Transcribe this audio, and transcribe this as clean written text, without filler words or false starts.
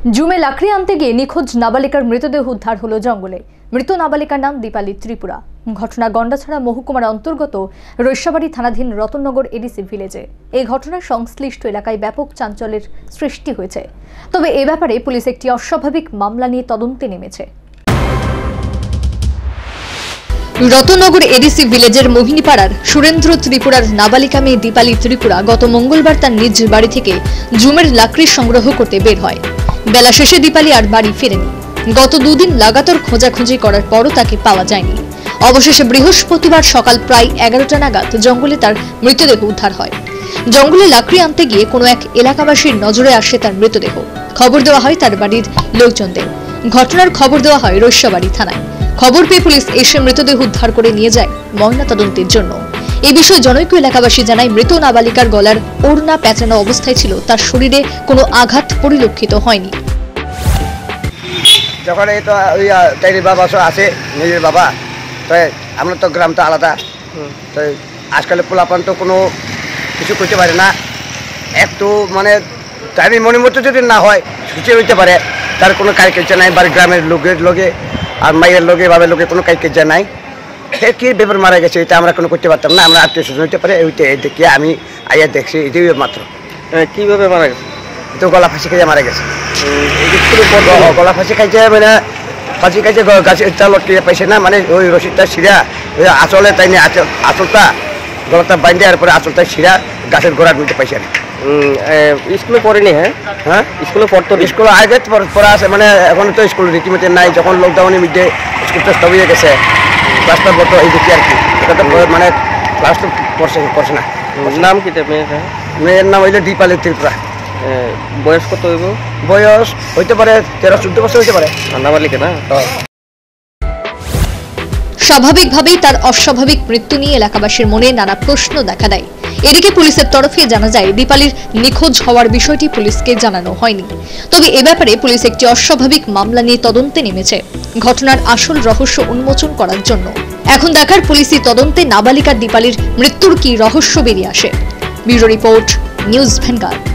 জুমে লাকড়ি আনতে গিয়ে নিখোঁজ নাবালিকার মৃতদেহ উদ্ধার হলো জঙ্গলে। মৃত নাবালিকার নাম দীপালি ত্রিপুরা। ঘটনা গন্ডাছড়া মহকুমার অন্তর্গত রৈশাবাড়ি থানাধীন রতননগর এডিসি ভিলেজে। এই ঘটনার সংশ্লিষ্ট এলাকায় ব্যাপক চাঞ্চল্যের সৃষ্টি হয়েছে। তবে এ ব্যাপারে পুলিশ একটি অস্বাভাবিক মামলা নিয়ে তদন্তে নেমেছে। রতননগর এডিসি ভিলেজের মোহিনীপাড়ার সুরেন্দ্র ত্রিপুরার নাবালিকা মেয়ে দীপালি ত্রিপুরা গত মঙ্গলবার তার নিজ বাড়ি থেকে জুমের লাকড়ি সংগ্রহ করতে বের হয়। বেলা শেষে দীপালি আর বাড়ি ফেরেনি। গত দুদিন লাগাতার খোঁজাখুঁজি করার পরও তাকে পাওয়া যায়নি। অবশেষে বৃহস্পতিবার সকাল প্রায় 11টা নাগাদ জঙ্গলে তার মৃতদেহ উদ্ধার হয়। জঙ্গলে লাকড়ি আনতে গিয়ে কোনো এক এলাকাবাসীর নজরে আসে তার মৃতদেহ। খবর দেওয়া হয় তার বাড়ির লোকজনদের। ঘটনার খবর দেওয়া হয় রৈশাবাড়ি থানায়। খবর পেয়ে পুলিশ এসে মৃতদেহ উদ্ধার করে নিয়ে যায় ময়নাতদন্তের জন্য। এই বিষয়ে জনৈক এলাকাবাসী জানায়, মৃত নাবালিকার গলার ওড়না পেঁচানো অবস্থায় ছিল, তার শরীরে কোনো আঘাত পরিলক্ষিত হয়নি। যখন এই তো ওই তাইর বাবা আছে নিজের বাবা, তো আমরা তো গ্রাম তো আলাদা, তো আজকাল পোলাপান তো কোনো কিছু করতে পারে না। একটু মানে তাই মনে মতো যদি না হয় ছুটে হইতে পারে, তার কোনো কাজকের্যা নাই। বাড়ির গ্রামের লোকের লোকে আর মাইয়ের লোকে বাবার লোকে কোনো কাজকের্যা নাই। সে কী ব্যাপার মারা গেছে এটা আমরা কোনো করতে পারতাম না। আমরা আত্মীয় স্বজন হইতে পারে, ওইটা দেখিয়ে আমি আইয়া দেখছি এটাই মাত্র। কীভাবে মারা গেছে? তো গলা ফাঁসি খাইয়ে মারা গেছে। গলা ফাঁসি খাইছে মানে ফাঁসি খাইছে গাছের চাল লটকে পাইছে না, মানে ওই রশিদটা ছিঁড়া ওই আঁচলে তাই নিয়ে আঁচলটা গলাটা বাইন্দে আর পরে আঁচলটা ছিঁড়া গাছের গোড়ার মধ্যে পাইছে না। স্কুলে পড়েনি? হ্যাঁ স্কুলে পড়তো। স্কুল আগে পড়া আছে, মানে এখন তো স্কুল রীতিমতো নাই। যখন লকডাউনের মধ্যে স্কুলটা স্থপ হয়ে গেছে, ক্লাসটা বলতো এই দেখি আর কি। এটা তো মানে ক্লাস তো পড়ছে না। নাম কি মেয়ের নাম হইলো দীপালি ত্রিপুরা। বয়স কত হইব? বয়স হইতে পারে 13-14 বছর হইতে পারে। নাবালিকা না? স্বাভাবিকভাবেই তার অস্বাভাবিক মৃত্যু নিয়ে এলাকাবাসীর মনে নানা প্রশ্ন দেখা দেয়। এদিকে পুলিশের তরফে জানা যায়, দীপালির নিখোঁজ হওয়ার বিষয়টি পুলিশকে জানানো হয়নি। তবে এ ব্যাপারে পুলিশ একটি অস্বাভাবিক মামলা নিয়ে তদন্তে নেমেছে ঘটনার আসল রহস্য উন্মোচন করার জন্য। এখন দেখার পুলিশি তদন্তে নাবালিকা দীপালির মৃত্যুর কি রহস্য বেরিয়ে আসে। Bureau report, news vanguard.